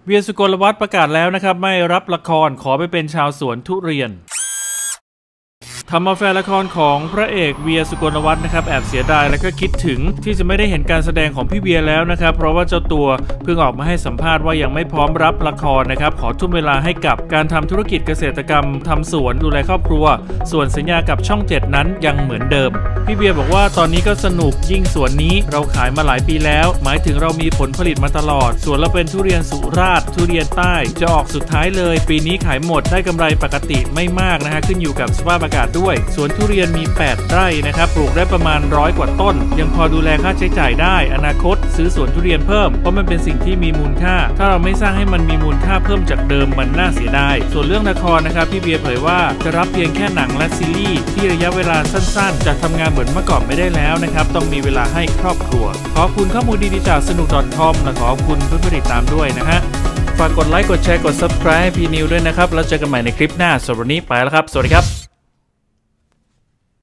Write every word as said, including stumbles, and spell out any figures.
เวียร์ สุกลวัฒน์ประกาศแล้วนะครับไม่รับละครขอไปเป็นชาวสวนทุเรียนทำมาแฟนละครของพระเอกเวียร์ สุกลวัฒน์นะครับแอบเสียดายและก็คิดถึงที่จะไม่ได้เห็นการแสดงของพี่เวียร์แล้วนะครับเพราะว่าเจ้าตัวเพิ่งออกมาให้สัมภาษณ์ว่ายังไม่พร้อมรับละครนะครับขอทุ่มเวลาให้กับการทำธุรกิจเกษตรกรรมทำสวนดูแลครอบครัวส่วนสัญญากับช่องเจ็ดนั้นยังเหมือนเดิมพี่เวียร์บอกว่าตอนนี้ก็สนุกยิ่งสวนนี้เราขายมาหลายปีแล้วหมายถึงเรามีผลผลิตมาตลอดสวนเราเป็นทุเรียนสุราษฎร์ทุเรียนใต้จะออกสุดท้ายเลยปีนี้ขายหมดได้กำไรปกติไม่มากนะฮะขึ้นอยู่กับสภาพอากาศด้วยสวนทุเรียนมีแปดไร่นะครับปลูกได้ประมาณร้อยกว่าต้นยังพอดูแลค่าใช้จ่ายได้อนาคตซื้อสวนทุเรียนเพิ่มเพราะมันเป็นสิ่งที่มีมูลค่าถ้าเราไม่สร้างให้มันมีมูลค่าเพิ่มจากเดิมมันน่าเสียดายส่วนเรื่องละครนะครับพี่เบียร์เผยว่าจะรับเพียงแค่หนังและซีรีส์ที่ระยะเวลาสั้นๆจะทำงานเหมือนเมื่อก่อนไม่ได้แล้วนะครับต้องมีเวลาให้ครอบครัวขอบคุณข้อมูลดีๆจากสนุก .com และขอบคุณเพื่อนๆติดตามด้วยนะฮะฝากกดไลค์กดแชร์กด ซับสไครบ์ ให้พี่นิวด้วยนะครับแล้วเจอกันใหม่ในคลิปหน้าสำหรับวันนี้ไปแล้วครับสวัสดีครับ